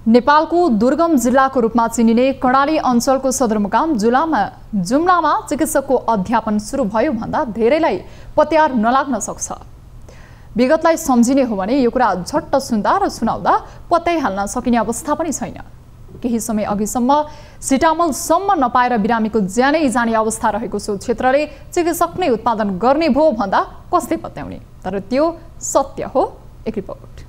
नेपालको दुर्गम जिल्लाको रूपमा चिनिने कर्णाली अञ्चलको सदरमुकाम जुम्लामा चिकित्सकको अध्यापन सुरु भयो भन्दा धेरैलाई पत्यार नलाग्न सक्छ। विगतलाई सम्झिने हो भने यो कुरा झट्ट सुन्दा र सुनाउँदा पत्तै हाल्न सकिने अवस्था पनि छैन। केही समय अघिसम्म सिटामोलसम्म नपाएर बिरामीको ज्यानै जाने अवस्था रहेको सो क्षेत्रले चिकित्सक नै उत्पादन गर्ने भो भन्दा कसले पत्याउने? तर त्यो सत्य हो। एक रिपोर्ट।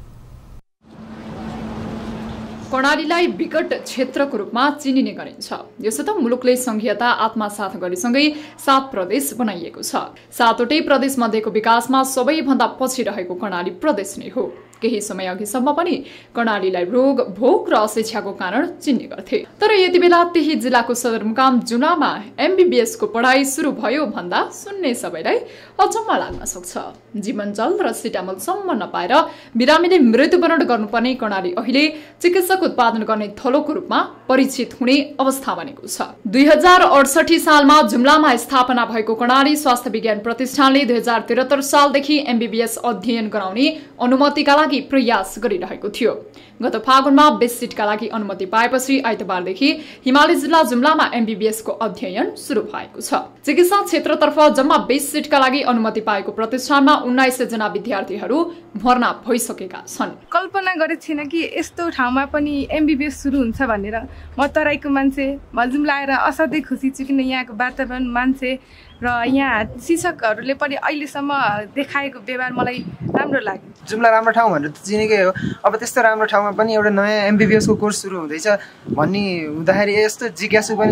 कर्णालीलाई विकट क्षेत्रको रूपमा चिनिने गरिन्छ। यसो त मुलुकले संघीयता आत्मसात गरेसँगै 7 प्रदेश बनाइएको छ। 7वटै प्रदेश मध्येको विकासमा सबैभन्दा पछि रहेको कर्णाली प्रदेश नै हो। केही समय अघिसम्म पनि कर्णालीलाई रोग, भोक र अशिक्षाको कारण चिन्ने गर्थे। तर यति बेला त्यही जिल्लाको सदरमुकाम जुम्लामा MBBS को पढाइ सुरु भयो भन्दा सुन्ने सबैलाई अचम्म लाग्न सक्छ। जीवनजल र सिटामोलसम्म नपाएर बिरामीले मृत्युवरण गर्नुपर्ने कर्णाली अहिले चिकित्सक उत्पादन गर्ने थलोको रूपमा परिचित हुने अवस्था बनेको छ। 2068 सालमा जुम्लामा स्थापना भएको कर्णाली स्वास्थ्य विज्ञान प्रतिष्ठानले 2073 सालदेखि MBBS अध्ययन गराउने अनुमतिका लागि प्रयास गरिरहेको थियो। गत फागुनमा 20 सिटका लागि अनुमति पाएपछि आइतबारदेखि हिमाली जिल्ला जुम्लामा MBBS को अध्ययन सुरु भएको छ। चिकित्सा क्षेत्रतर्फ जम्मा 20 सिटका लागि अनुमति पाएको प्रतिष्ठानमा 1900 जना विद्यार्थीहरू भर्ना भइसकेका छन्। कल्पना गरेको थिएन कि यस्तो ठाउँमा पनि MBBS सुरु हुन्छ भनेर। म तराईको मान्छे, म जुम्ला आएर असाध्यै खुसी छु किन यहाँको वातावरण, मान्छे र यहाँ शिक्षकहरूले पनि अहिलेसम्म देखाएको व्यवहार मलाई राम्रो लाग्यो। जुम्ला राम्रो ठाउँ भनेर त चिनेकै हो। अब त्यस्तो राम्रो ठाउँमा पनि एउटा नयाँ MBBS को कोर्स सुरु हुँदैछ भन्ने हुँदाखेरि यस्तो जिज्ञासा पनि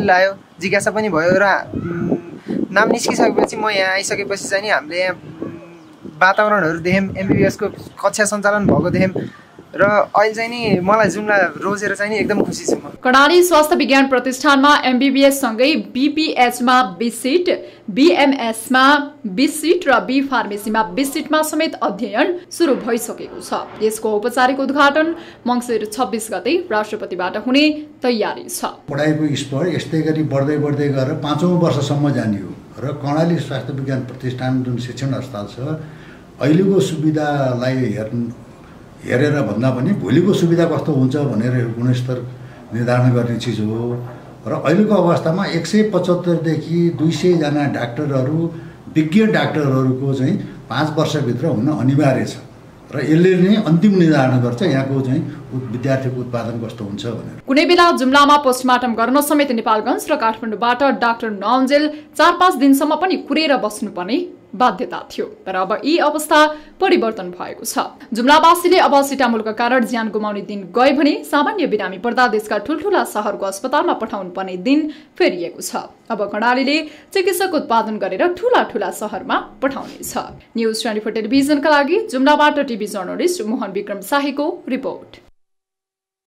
भयो र नाम निस्किसकेपछि म यहाँ आइसकेपछि चाहिँ नि हामीले यहाँ वातावरणहरू देख्यौँ, MBBS को कक्षा सञ्चालन भएको देख्यौँ र अहिले चाहिँ नि मलाई जुम्ला रोजेर चाहिँ नि एकदम खुसी छु म। कर्णाली स्वास्थ्य विज्ञान प्रतिष्ठानमा MBBS सँगै BPH मा 20 सिट, BMS मा 20 सिट र B फार्मेसीमा 20 सिटमा समेत अध्ययन सुरु भइसकेको छ। यसको औपचारिक उद्घाटन मङ्सिर 26 गते राष्ट्रपतिबाट हुने तयारी छ। पढाइको स्तर यस्तै गरी बढ्दै गएर 5औं वर्षसम्म जाने हो र कर्णाली स्वास्थ्य विज्ञान प्रतिष्ठान जुन शिक्षण अस्पताल छ अहिलेको सुविधालाई हेरेर भन्दा पनि भोलिको सुविधा कस्तो हुन्छ भनेर गुणस्तर निर्धारण गर्ने चिज हो र अहिलेको अवस्थामा 175 देखि 200 जना डाक्टरहरू, विज्ञ डाक्टरहरूको चाहिँ 5 वर्षभित्र हुन अनिवार्य छ र यसले नै अन्तिम निर्धारण गर्छ यहाँको चाहिँ विद्यार्थीको उत्पादन कस्तो हुन्छ भनेर। कुनै बेला जुम्लामा पोस्टमार्टम गर्न समेत नेपालगञ्ज र काठमाडौँबाट डाक्टर नअन्जेल 4-5 दिनसम्म पनि कुरेर बस्नुपर्ने बाध्यता थियो। तर अब यी अवस्था परिवर्तन भएको छ। जुम्लावासीले अब सिटामोलका कारण ज्यान गुमाउने दिन गए भने सामान्य बिरामी पर्दा देशका ठूल्ठूला शहरको अस्पतालमा पठाउनु पर्ने दिन फेरिएको छ। अब कर्णालीले चिकित्सक उत्पादन गरेर ठूला शहरमा पठाउनेछ। न्युज 24 टेलिभिजनका लागि जुम्लाबाट टिभी जर्नलिस्ट मोहन विक्रम शाहीको रिपोर्ट।